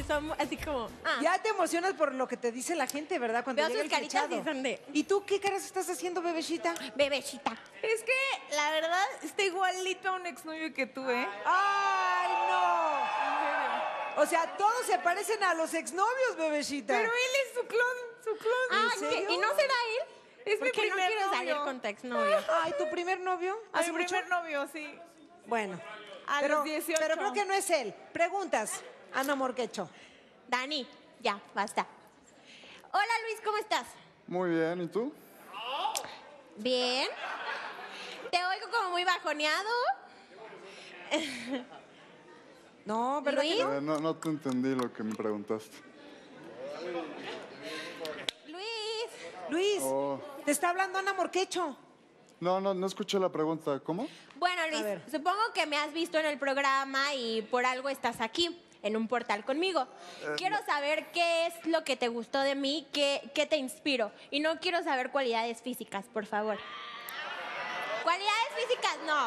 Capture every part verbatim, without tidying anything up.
y son así como... Ah. Ya te emocionas por lo que te dice la gente, ¿verdad? Cuando Veo llega sus el caritas flechado. y son de... ¿Y tú qué caras estás haciendo, bebecita? Bebecita. Es que, la verdad, está igualito a un exnovio que tú, ¿eh? ¡Ay, no! O sea, todos se parecen a los exnovios, bebecita. Pero él es su clon, su clon. Ah, ¿En serio? ¿qué? ¿Y no será él? Es mi Porque no primer quiero novio. salir con tu exnovio. Ay, ¿tu primer novio? A ¿Hace mi mucho? primer novio, sí. Bueno. A pero, los dieciocho. Pero creo que no es él. Preguntas, Ana Morquecho. Dani, ya, basta. Hola, Luis, ¿cómo estás? Muy bien, ¿y tú? Bien. Te oigo como muy bajoneado. No, ¿verdad ¿Luis? que no? Eh, no, no te entendí lo que me preguntaste. Luis. Luis, Oh. te está hablando Ana Morquecho. No, no, no escuché la pregunta. ¿Cómo? Bueno, Luis, ver. supongo que me has visto en el programa y por algo estás aquí, en un portal conmigo. Quiero saber qué es lo que te gustó de mí, qué, qué te inspiro. Y no quiero saber cualidades físicas, por favor. ¿Cualidades físicas? No.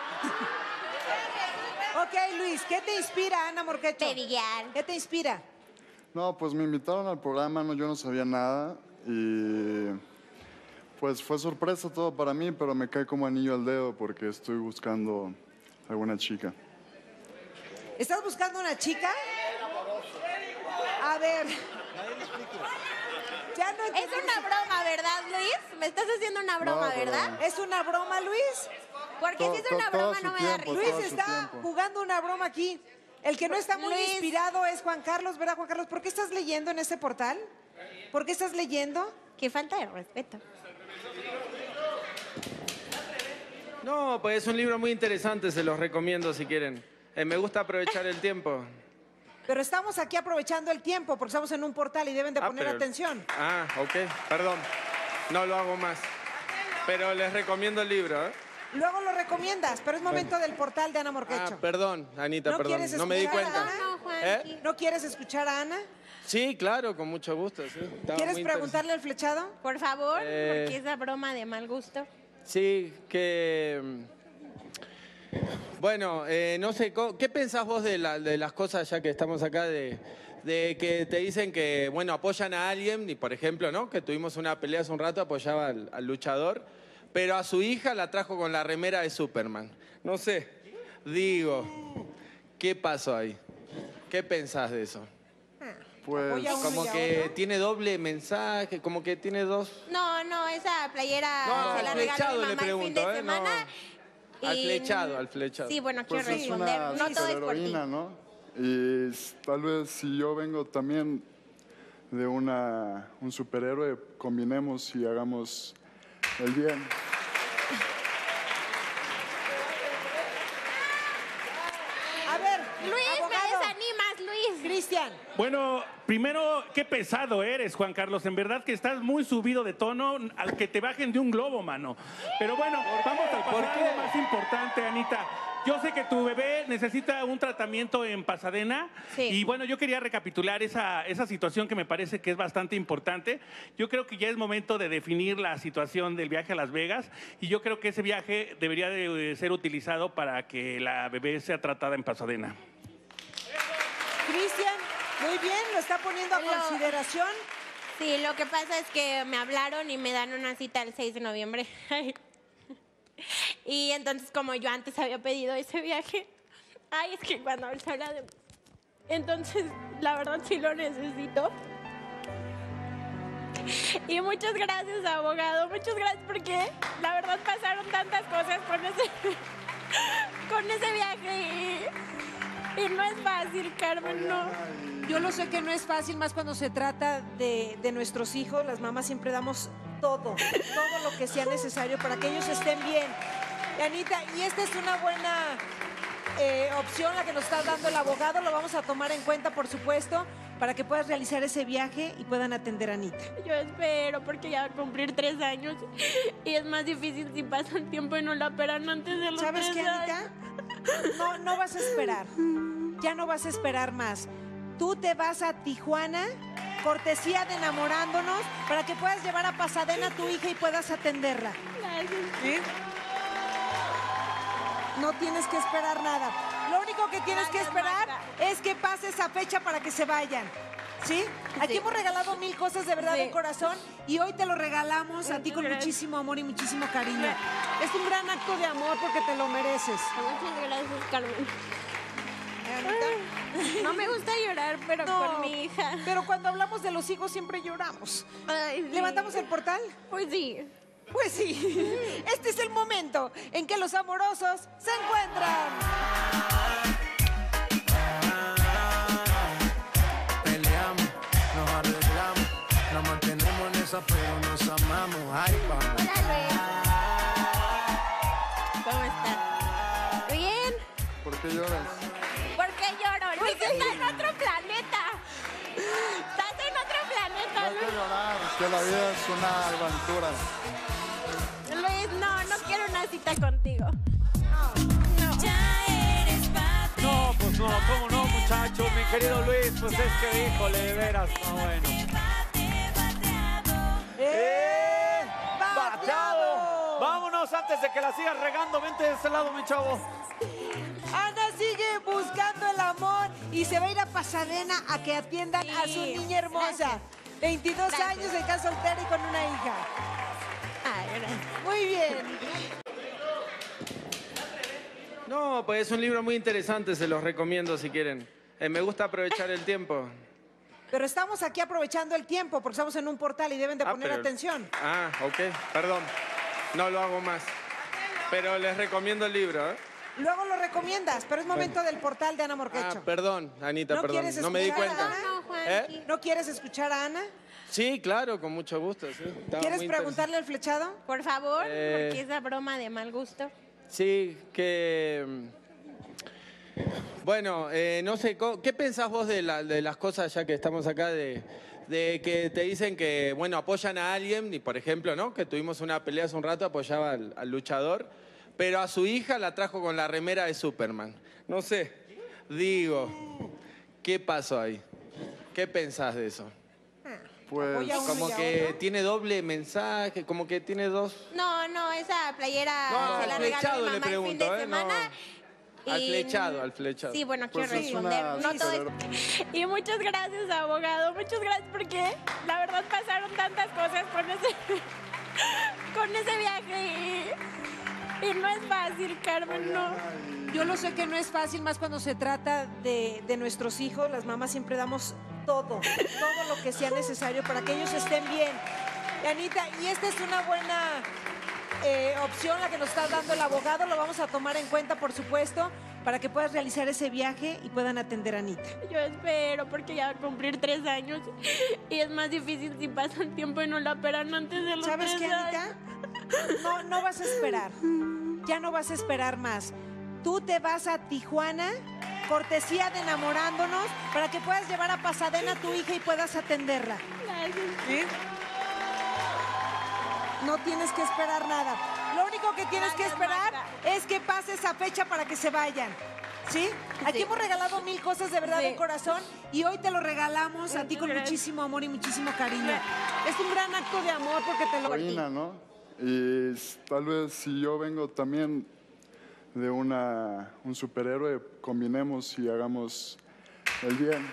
Ok, Luis, ¿qué te inspira, Ana Morquecho? Baby girl. ¿Qué te inspira? No, pues me invitaron al programa, no, yo no sabía nada y pues fue sorpresa todo para mí, pero me cae como anillo al dedo porque estoy buscando alguna chica. ¿Estás buscando una chica? A ver. Ya no Es entendí. una broma, ¿verdad, Luis? Me estás haciendo una broma, No, pero- ¿verdad? ¿Es una broma, Luis? Porque To- si es to- una todo broma su no me da tiempo, risa. Luis todo su está tiempo. jugando una broma aquí. El que no está muy Luis. inspirado es Juan Carlos, ¿verdad, Juan Carlos? ¿Por qué estás leyendo en ese portal? ¿Por qué estás leyendo? Qué falta de respeto. No, pues es un libro muy interesante, se los recomiendo si quieren. Eh, me gusta aprovechar el tiempo. Pero estamos aquí aprovechando el tiempo porque estamos en un portal y deben de Ah, poner pero- atención. Ah, ok, perdón. No lo hago más. Pero les recomiendo el libro, ¿eh? Luego lo recomiendas, pero es momento del portal de Ana Ah, Morquecho. perdón, Anita, ¿No perdón. quieres No me di escuchar cuenta. a Ana? No, no, Juanqui. ¿Eh? ¿No quieres escuchar a Ana? Sí, claro, con mucho gusto. Sí. Estaba ¿Quieres muy preguntarle al flechado? Por favor, Eh. porque esa broma de mal gusto. Sí, que... mm, Bueno, eh, no sé, co- ¿qué pensás vos de, la- de las cosas, ya que estamos acá, de, de que te dicen que, bueno, apoyan a alguien, y por ejemplo, ¿no? Que tuvimos una pelea hace un rato, apoyaba al, al luchador, pero a su hija la trajo con la remera de Superman. No sé, digo, ¿qué pasó ahí? ¿Qué pensás de eso? Pues Apoya a uno Como y a que otro. tiene doble mensaje, como que tiene dos... No, no, esa playera No, se al la regaló flechado mi le mamá el fin de pregunto, ¿eh? semana. No. Al y- flechado, al flechado. Sí, bueno, quiero pues es responder. una No todo es por ti. superheroína, ¿no? Y s- tal vez si yo vengo también de una, un superhéroe, combinemos y hagamos el bien. A ver, Luis, abogado. me desanimas, Luis. Cristian, Bueno, primero, qué pesado eres, Juan Carlos. En verdad que estás muy subido de tono al que te bajen de un globo, mano. Pero bueno, vamos a pasar ¿Por a qué? lo más importante, Anita. Yo sé que tu bebé necesita un tratamiento en Pasadena. Sí. Y bueno, yo quería recapitular esa, esa situación que me parece que es bastante importante. Yo creo que ya es momento de definir la situación del viaje a Las Vegas. Y yo creo que ese viaje debería de ser utilizado para que la bebé sea tratada en Pasadena. Cristian, muy bien, lo está poniendo a Lo- consideración. Sí, lo que pasa es que me hablaron y me dan una cita el seis de noviembre. Y entonces, como yo antes había pedido ese viaje, ay, es que cuando se habla de... Entonces, la verdad sí lo necesito. Y muchas gracias, abogado, muchas gracias porque la verdad pasaron tantas cosas con ese, con ese viaje y, y no es fácil, Carmen, no. Yo lo sé que no es fácil, más cuando se trata de, de nuestros hijos. Las mamás siempre damos todo, todo lo que sea necesario para que ellos estén bien. Y Anita, y esta es una buena eh, opción la que nos está dando el abogado. Lo vamos a tomar en cuenta, por supuesto, para que puedas realizar ese viaje y puedan atender a Anita. Yo espero porque ya va a cumplir tres años y es más difícil si pasa el tiempo y no la operan antes de los ¿Sabes tres qué, años. Anita? No, no vas a esperar. Ya no vas a esperar más. Tú te vas a Tijuana, cortesía de Enamorándonos, para que puedas llevar a Pasadena a tu hija y puedas atenderla. Gracias. ¿Sí? No tienes que esperar nada. Lo único que tienes que Gracias, esperar Magda. es que pase esa fecha para que se vayan. ¿Sí? Aquí Sí. hemos regalado mil cosas de verdad Sí. de corazón y hoy te lo regalamos a ti con Gracias. muchísimo amor y muchísimo cariño. Es un gran acto de amor porque te lo mereces. Muchas gracias, Carmen. Anita. No me gusta llorar, pero No, con mi hija. Pero cuando hablamos de los hijos siempre lloramos. Ay, sí. ¿Levantamos el portal? Pues sí. Pues sí. Este es el momento en que los amorosos se encuentran. Peleamos, nos arreglamos, la mantenemos en esa, pero nos amamos. Ay, vamos. Hola, Luis. ¿Cómo estás? Bien. ¿Por qué lloras? ¿Por qué lloro? Luis está en otro planeta. Estás en otro No planeta, hay que llorar, es que la vida es una aventura. Luis. Luis, no, no quiero una cita contigo. No, pues no, cómo no, muchachos, mi querido Luis, pues es que, híjole, de veras, no, bueno. ¡Eh! ¡Bateado! Vámonos antes de que la sigas regando, vente de ese lado, mi chavo. Ana sigue buscando el amor y se va a ir a Pasadena a que atiendan Sí, a su niña hermosa. gracias. veintidós Gracias. años, de casa soltera y con una hija. Ay, gracias. Muy bien. No, pues es un libro muy interesante, se los recomiendo si quieren. Eh, me gusta aprovechar el tiempo. Pero estamos aquí aprovechando el tiempo porque estamos en un portal y deben de Ah, poner pero- atención. Ah, ok, perdón. No lo hago más. Pero les recomiendo el libro, ¿eh? Luego lo recomiendas, pero es momento del portal de Ana Ah, Morquecho. perdón, Anita, ¿No perdón. quieres No me di escuchar cuenta. a Ana? No, Juanqui. ¿Eh? ¿No quieres escuchar a Ana? Sí, claro, con mucho gusto. Sí. Estaba ¿Quieres muy preguntarle al flechado? Por favor, Eh. porque esa broma de mal gusto. interesante. Sí, que... mm, Bueno, eh, no sé, co- ¿qué pensás vos de, la- de las cosas, ya que estamos acá, de, de que te dicen que, bueno, apoyan a alguien, y por ejemplo, ¿no? Que tuvimos una pelea hace un rato, apoyaba al, al luchador, pero a su hija la trajo con la remera de Superman. No sé, digo, ¿qué pasó ahí? ¿Qué pensás de eso? Pues Apoya a uno Como y a que otro. tiene doble mensaje, como que tiene dos... No, no, esa playera No, se la al regaló flechado mi le mamá el fin pregunto, de ¿eh? semana. No, al y- flechado, al flechado. Sí, bueno, quiero Pues es responder. una No todo es- Y muchas gracias, abogado. Muchas gracias porque la verdad pasaron tantas cosas con ese, con ese viaje y, y no es fácil, Carmen, no. Yo lo sé que no es fácil, más cuando se trata de, de nuestros hijos. Las mamás siempre damos todo, todo lo que sea necesario para que ellos estén bien. Y Anita, y esta es una buena eh, opción la que nos está dando el abogado. Lo vamos a tomar en cuenta, por supuesto, para que puedas realizar ese viaje y puedan atender a Anita. Yo espero porque ya va a cumplir tres años y es más difícil si pasan tiempo y no la operan antes de los ¿Sabes tres qué, años. Anita? No, no vas a esperar. Ya no vas a esperar más. Tú te vas a Tijuana, cortesía de Enamorándonos, para que puedas llevar a Pasadena a tu hija y puedas atenderla. Gracias. No tienes que esperar nada. Lo único que tienes que Gracias, esperar Magda. es que pase esa fecha para que se vayan. ¿Sí? Aquí Sí. hemos regalado mil cosas de verdad Sí. de corazón y hoy te lo regalamos a ti Muchas con gracias. muchísimo amor y muchísimo cariño. Es un gran acto de amor porque te lo... heroína, ¿no? Y s- tal vez si yo vengo también de una, un superhéroe, combinemos y hagamos el bien.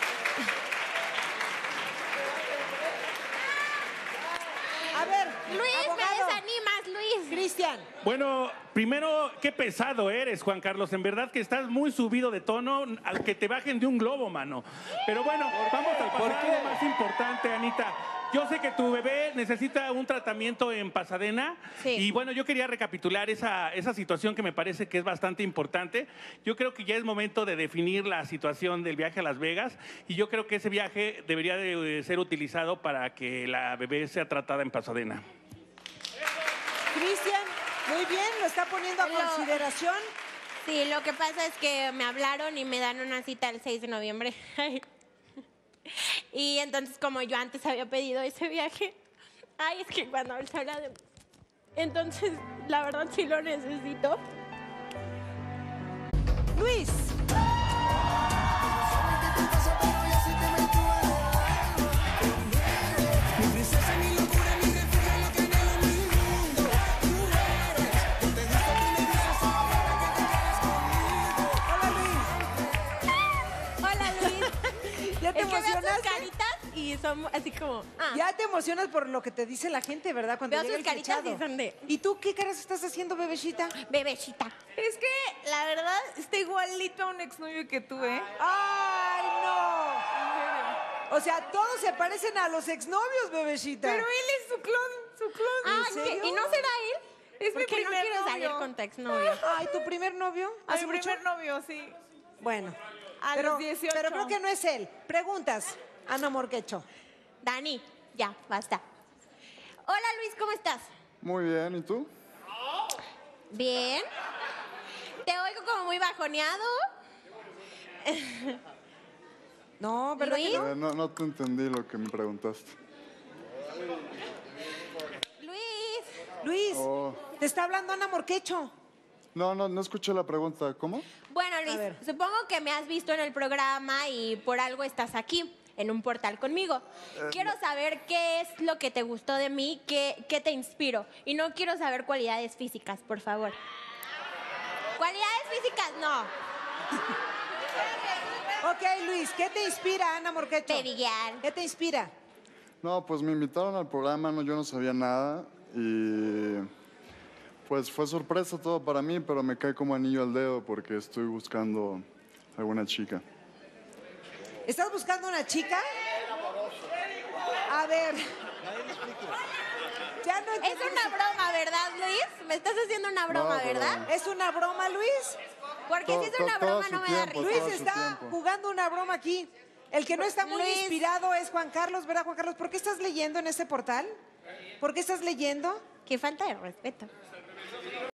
A ver, Luis, me abogado, desanimas, Luis. Cristian. Bueno, primero, qué pesado eres, Juan Carlos. En verdad que estás muy subido de tono al que te bajen de un globo, mano. Pero bueno, vamos a pasar a lo más importante, Anita. Yo sé que tu bebé necesita un tratamiento en Pasadena. Sí. Y bueno, yo quería recapitular esa, esa situación que me parece que es bastante importante. Yo creo que ya es momento de definir la situación del viaje a Las Vegas. Y yo creo que ese viaje debería de ser utilizado para que la bebé sea tratada en Pasadena. Cristian, muy bien, lo está poniendo a Lo- consideración. Sí, lo que pasa es que me hablaron y me dan una cita el seis de noviembre. Y entonces, como yo antes había pedido ese viaje, ay, es que cuando él se habla de... Entonces, la verdad sí lo necesito. Luis. Hola, y son así como... ah. Ya te emocionas por lo que te dice la gente, ¿verdad? Cuando Veo llega sus el caritas flechado. y son de... ¿Y tú qué caras estás haciendo, bebecita? Bebecita. Es que, la verdad, está igualito a un exnovio que tuve. ¡Ay, no! O sea, todos se parecen a los exnovios, bebecita. Pero él es su clon, su clon. Ah, ¿En ¿qué? serio? ¿Y no será él? Es mi Porque no primer quiero novio. salir con tu exnovio. Ay, ¿tu primer novio? A ¿Hace mi mucho? primer novio, sí. Bueno. A pero, los dieciocho. Pero creo que no es él. Preguntas, Ana Morquecho. Dani, ya, basta. Hola Luis, ¿cómo estás? Muy bien, ¿y tú? Bien. Te oigo como muy bajoneado. No, ¿verdad que Luis. no? Eh, no, no te entendí lo que me preguntaste. Luis. Luis, Oh. te está hablando Ana Morquecho. No, no, no escuché la pregunta. ¿Cómo? Bueno, A Luis, ver. supongo que me has visto en el programa y por algo estás aquí, en un portal conmigo. Quiero saber qué es lo que te gustó de mí, qué, qué te inspiro. Y no quiero saber cualidades físicas, por favor. ¿Cualidades físicas? No. Ok, Luis, ¿qué te inspira, Ana Morquecho? Baby girl. ¿Qué te inspira? No, pues me invitaron al programa, no, yo no sabía nada y pues fue sorpresa todo para mí, pero me cae como anillo al dedo porque estoy buscando alguna chica. ¿Estás buscando una chica? A ver. Ya no Es entendí. una broma, ¿verdad, Luis? Me estás haciendo una broma, No, pero- ¿verdad? ¿Es una broma, Luis? Porque To- si es to- una todo broma su no me da tiempo, risa. Luis todo su está tiempo. jugando una broma aquí. El que no está muy Luis. inspirado es Juan Carlos, ¿verdad, Juan Carlos? ¿Por qué estás leyendo en ese portal? ¿Por qué estás leyendo? Qué falta de respeto.